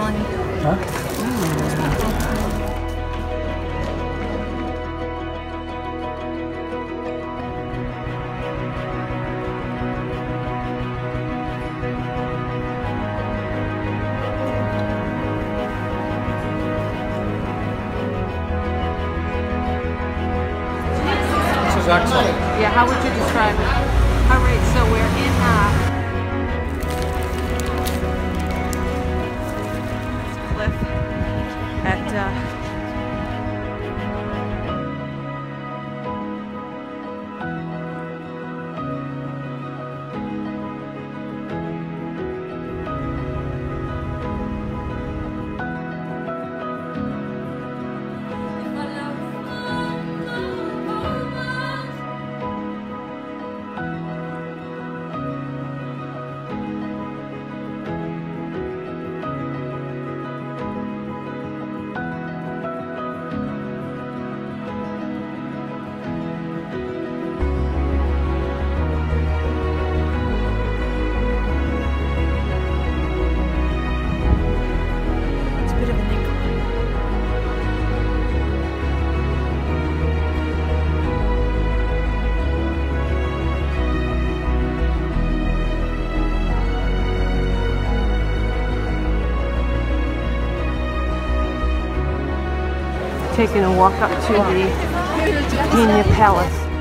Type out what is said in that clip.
family. Huh? This is excellent. Yeah, how would you describe it? All right, so we're in cliff at it's a bit of an incline. Taking a walk up to the Pena Palace.